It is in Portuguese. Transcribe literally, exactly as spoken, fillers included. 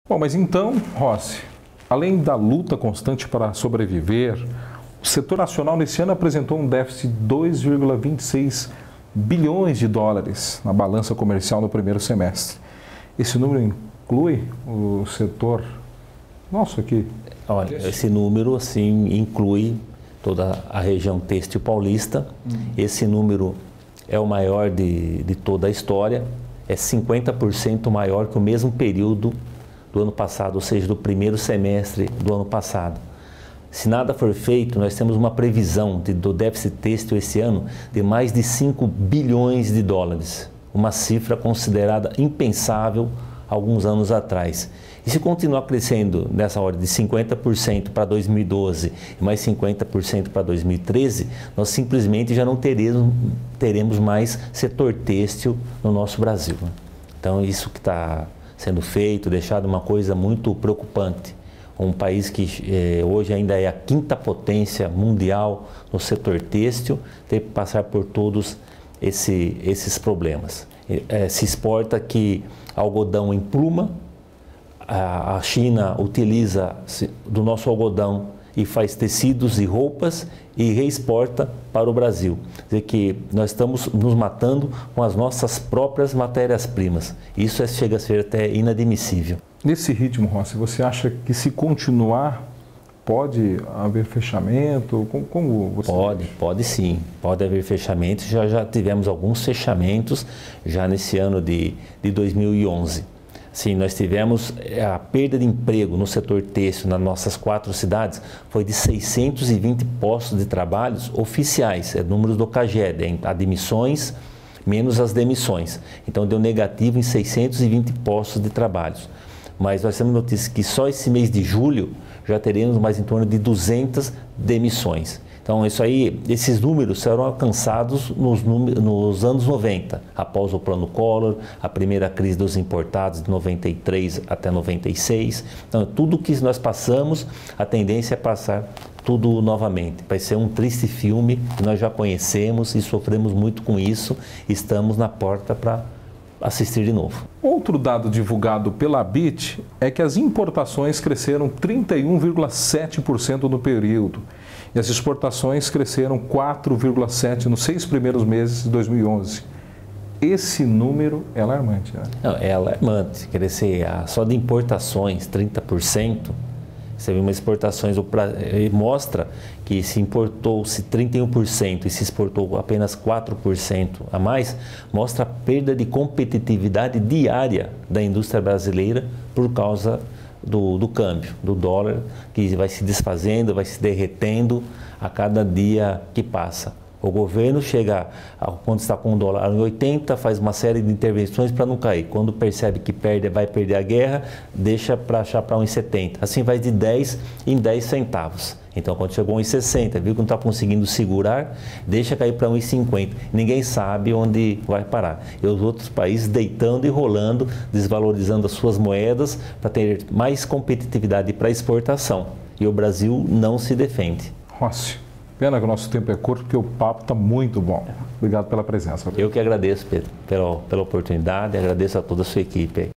Bom, mas então, Rossi, além da luta constante para sobreviver, o setor nacional nesse ano apresentou um déficit de dois vírgula vinte e seis bilhões de dólares na balança comercial no primeiro semestre. Esse número inclui o setor nosso aqui? Olha, esse número assim inclui toda a região têxtil paulista. Hum. Esse número é o maior de, de toda a história, é cinquenta por cento maior que o mesmo período do ano passado, ou seja, do primeiro semestre do ano passado. Se nada for feito, nós temos uma previsão de, do déficit têxtil esse ano de mais de cinco bilhões de dólares, uma cifra considerada impensável alguns anos atrás. E se continuar crescendo nessa ordem de cinquenta por cento para dois mil e doze e mais cinquenta por cento para dois mil e treze, nós simplesmente já não teremos, teremos mais setor têxtil no nosso Brasil. Então isso que está sendo feito, deixado uma coisa muito preocupante. Um país que eh, hoje ainda é a quinta potência mundial no setor têxtil, tem que passar por todos esse, esses problemas. Eh, se exporta aqui algodão em pluma, a, a China utiliza do nosso algodão e faz tecidos e roupas e reexporta para o Brasil. Quer dizer que nós estamos nos matando com as nossas próprias matérias-primas. Isso é, chega a ser até inadmissível. Nesse ritmo, Rossi, você acha que se continuar pode haver fechamento? Como, como você Pode, acha? pode sim. Pode haver fechamento. Já, já tivemos alguns fechamentos já nesse ano de, de dois mil e onze. Sim, nós tivemos a perda de emprego no setor têxtil nas nossas quatro cidades, foi de seiscentos e vinte postos de trabalho oficiais, é números do CAGED, admissões menos as demissões. Então deu negativo em seiscentos e vinte postos de trabalho. Mas nós temos notícia que só esse mês de julho já teremos mais em torno de duzentas demissões. Então, isso aí, esses números serão alcançados nos, nos anos noventa, após o Plano Collor, a primeira crise dos importados de noventa e três até noventa e seis. Então, tudo que nós passamos, a tendência é passar tudo novamente. Vai ser um triste filme que nós já conhecemos e sofremos muito com isso. Estamos na porta para assistir de novo. Outro dado divulgado pela ABIT é que as importações cresceram trinta e um vírgula sete por cento no período e as exportações cresceram quatro vírgula sete por cento nos seis primeiros meses de dois mil e onze. Esse número é alarmante, né? Não, é alarmante. Crescer só de importações trinta por cento. Você vê umas exportações, mostra que se importou-se trinta e um por cento e se exportou apenas quatro por cento a mais, mostra a perda de competitividade diária da indústria brasileira por causa do, do câmbio, do dólar, que vai se desfazendo, vai se derretendo a cada dia que passa. O governo chega, quando está com o dólar em oitenta, faz uma série de intervenções para não cair. Quando percebe que perde, vai perder a guerra, deixa para achar para um e setenta. Assim vai de dez em dez centavos. Então, quando chegou a um e sessenta, viu que não está conseguindo segurar, deixa cair para um e cinquenta. Ninguém sabe onde vai parar. E os outros países deitando e rolando, desvalorizando as suas moedas para ter mais competitividade para exportação. E o Brasil não se defende. Rossi, pena que o nosso tempo é curto, porque o papo está muito bom. Obrigado pela presença. Eu que agradeço, Pedro, pela, pela oportunidade, agradeço a toda a sua equipe.